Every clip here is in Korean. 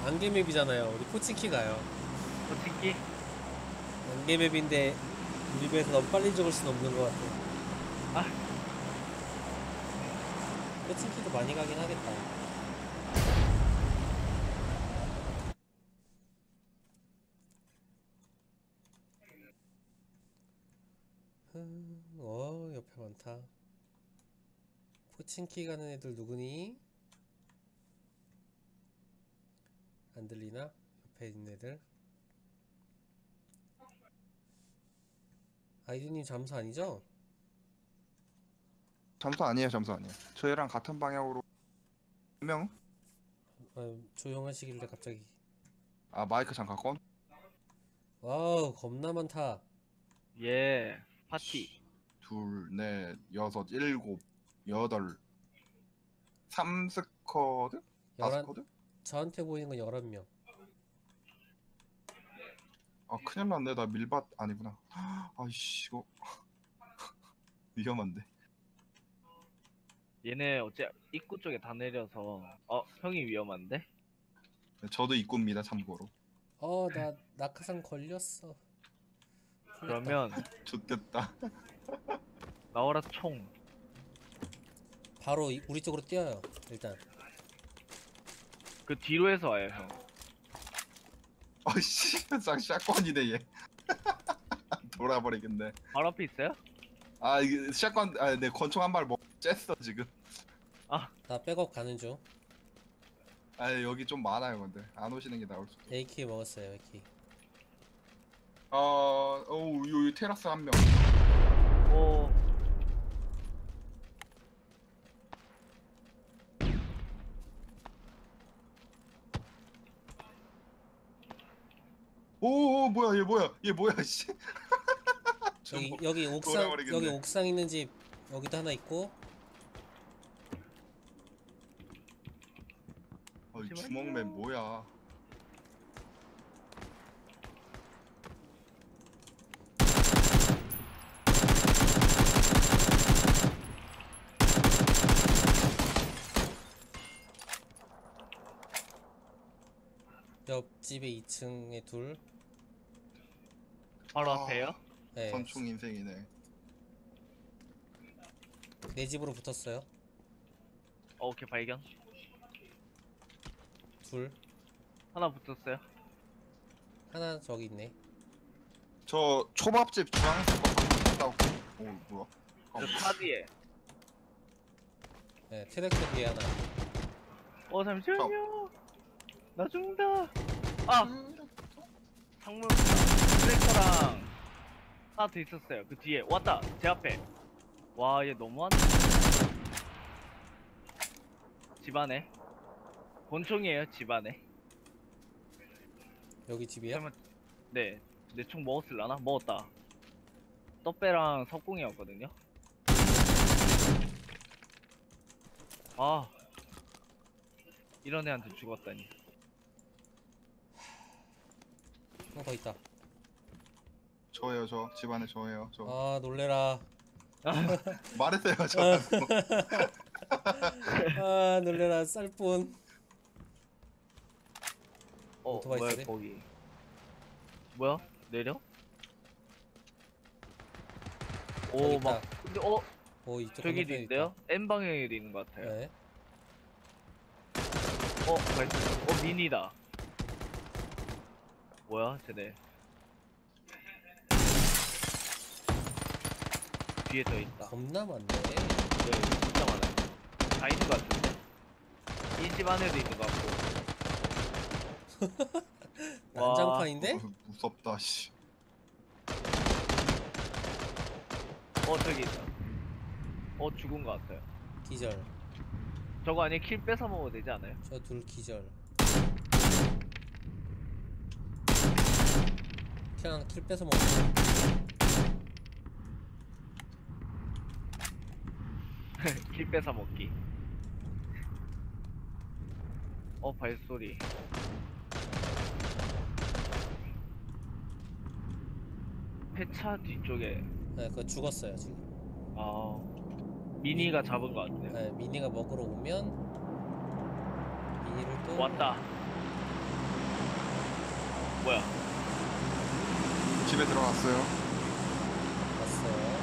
안개맵이잖아요. 우리 포치키 가요. 솔직히 안개맵인데 우리 배에서 너무 빨리 죽을 수는 없는 것 같아. 아 포치키도 많이 가긴 하겠다. 옆에 많다. 포친키 가는 애들 누구니? 안 들리나? 옆에 있는 애들. 아이유님 잠수 아니죠? 잠수 아니에요, 잠수 아니에요. 저희랑 같은 방향으로 명? 조용하시길래 갑자기. 아, 마이크 잠깐 꺼. 와우, 겁나 많다. 예 파티 둘, 넷, 여섯, 일곱, 여덟, 3스쿼드? 4스쿼드? 저한테 보이는 건 11명. 아, 큰일 났네. 나 밀밭 아니구나. 아이씨, 이거 위험한데. 얘네 어째 입구 쪽에 다 내려서 형이 위험한데? 저도 입구입니다, 참고로. 나 낙하산 걸렸어. 그러면 좋됐다. 나와라 총. 바로 우리 쪽으로 뛰어요. 일단. 그 뒤로 해서 와요 형. 아이씨, 샷건이네, 얘. 돌아버리겠네. 바로 앞에 있어요? 아, 이게 샷건, 네, 권총 한 발 쬐어, 지금. 나 백업 가는 중. 여기 좀 많아요, 근데. 안 오시는 게 나을 수도. AK 먹었어요, AK. 여기 테라스 한 명. 오 오, 뭐야, 얘 뭐야, 씨. 여기 옥상, 돌아버리겠네. 여기 옥상 있는 집, 여기도 하나 있고. 주먹맨 뭐야. 옆집에 2층에 둘. 바로 앞에요? 네, 권총 인생이네. 내 집으로 붙었어요. 오케이 발견. 둘. 하나 붙었어요. 하나 저기 있네. 저 초밥집 주황색 거 있다고. 오, 뭐야. 저 차 뒤에. 네, 트랙터 뒤에 하나. 잠시만요. 나 죽는다. 창문 트랙터랑 하나 더 있었어요. 그 뒤에 왔다. 제 앞에. 와 얘 너무한다. 집 안에. 권총이에요 집 안에. 여기 집이야? 설마 네. 내 총 먹었을라나? 먹었다. 떡배랑 석궁이었거든요. 이런 애한테 죽었다니. 하나 더 있다. 저예요, 저. 집안에 저예요, 저. 놀래라. 말했어요, 저. 놀래라, 쌀뿐. 오토바이 뭐야 소리? 거기. 뭐야? 내려? 저기 막 있다. 근데 이쪽 저기도 건너편에 있는데요? N 방향에도 있는 것 있다. 같아요. 네. 발소. 미니다. 뭐야, 쟤네. 뒤에 더 있다. 겁나 많네. 네, 진짜 많아요. 다 있는 것 같은데. 이 집 안에도 있는 것 같고. 난장판인데? 무섭다, 씨. 저기 있다. 죽은 것 같아요. 기절. 저거 아니에 킬 뺏어 먹어도 되지 않아요? 저 둘 기절. 킬 뺏어 먹어. 킬 뺏어 먹기. 발소리. 폐차 뒤쪽에. 네, 그거 죽었어요 지금. 미니가 잡은 것 같아요. 네, 미니가 먹으러 오면 미니를 또 왔다. 뭐야? 집에 들어갔어요. 봤어요.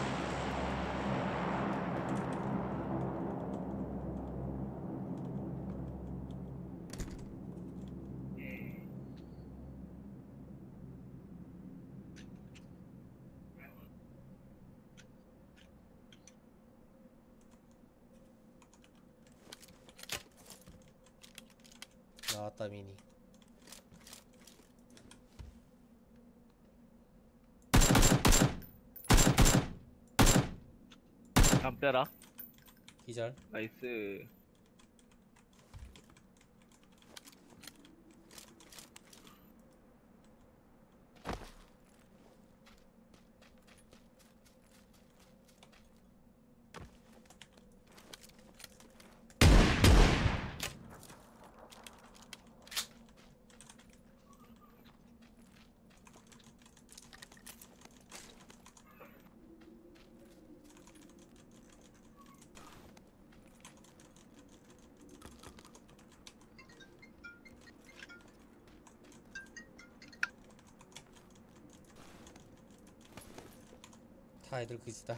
나왔다 미니. 담벼락. 기절. 나이스. 다 애들 그지다.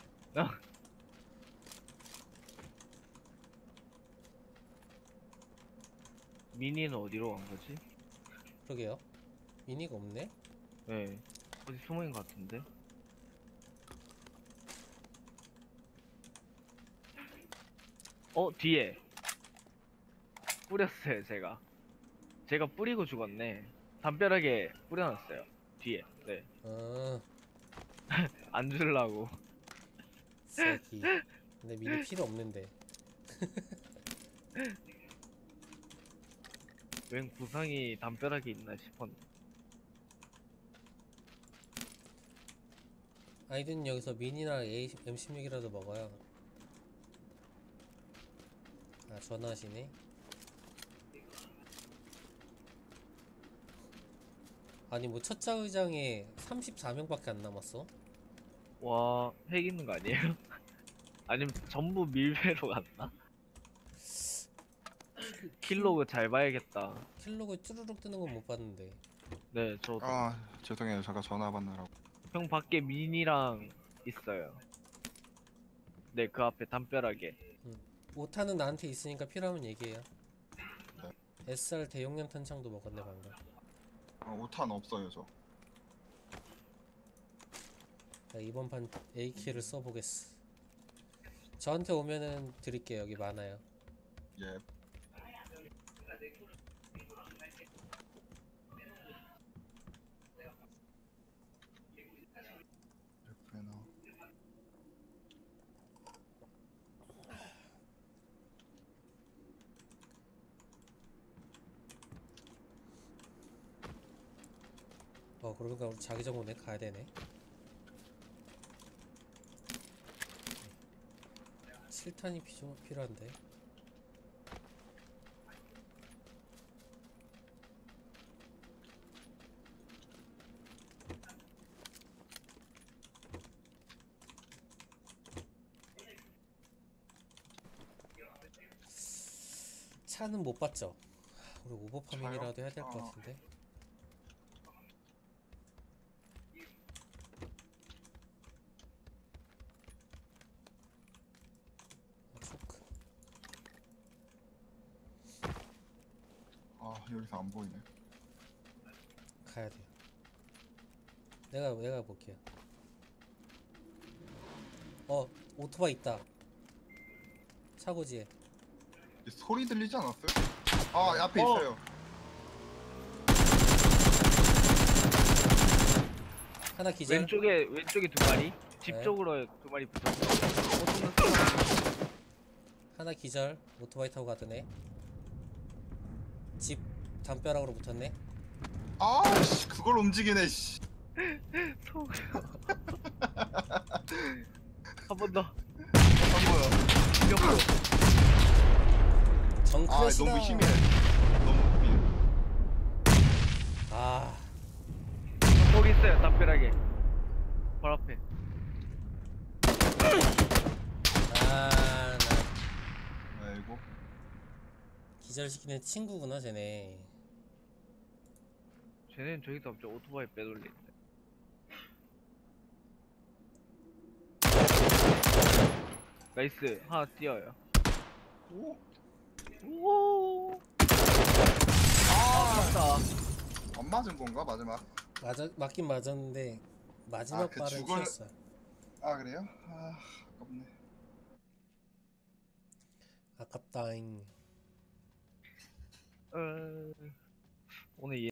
미니는 어디로 간 거지? 그러게요. 미니가 없네. 네. 어디 숨어있는 것 같은데? 뒤에. 뿌렸어요, 제가 뿌리고 죽었네. 담벼락에 뿌려놨어요. 뒤에. 네. 안 줄라고. 새끼. 근데 미니 필요 없는데. 웬 구상이 담벼락에 있나 싶었네. 아이든 여기서 미니랑 M16이라도 먹어요. 아 전화하시네. 아니 뭐 첫차 의장에 34명밖에 안 남았어? 와, 핵 있는 거 아니에요? 아니면 전부 밀배로 갔나? 킬로그 잘 봐야겠다. 킬로그 쭈루룩 뜨는 건 못 봤는데. 네, 저도. 아 죄송해요. 제가 전화 받느라고. 형 밖에 미니랑 있어요. 네, 그 앞에 담벼락에. 5탄은 나한테 있으니까 필요하면 얘기해요. SR 대용량 탄창도 먹었네 방금. 5탄 없어요 저. 나 이번 판 AK를 써보겠어. 저한테 오면은 드릴게요. 여기 많아요. 예. 레프레너. 그러니까 우리 자기장 오네. 가야 되네. 7탄이 필요한데. 차는 못 봤죠? 우리 오버파밍이라도 해야 될 것 같은데. 초크. 여기서 안 보이네. 가야 돼요. 내가 볼게요. 오토바이 있다. 차고지에. 소리 들리지 않았어요? 앞에 있어요. 하나 기절. 왼쪽에 두 마리. 집 네. 쪽으로 두 마리 붙었어. 하나 기절. 오토바이 타고 가더네. 집 담벼락으로 붙었네. 씨 그걸 움직이네 씨. 한 번 더. 뭐야? 옆으로. 정크래시다. 너무 심해. 너무 심해. 거기 있어요, 담벼락에. 바로 앞에. 나 아이고. 기절시키는 친구구나 쟤네. 쟤네는 저기서 갑자기 오토바이 빼돌리는데. 나이스. 하나 뛰어요. 오. 오. 아, 맞다. 안 맞은 건가 마지막? 맞긴 맞았는데 마지막 그 발은 죽을- 튀었어요. 아 그래요? 아 아깝네. 아깝다잉. 오늘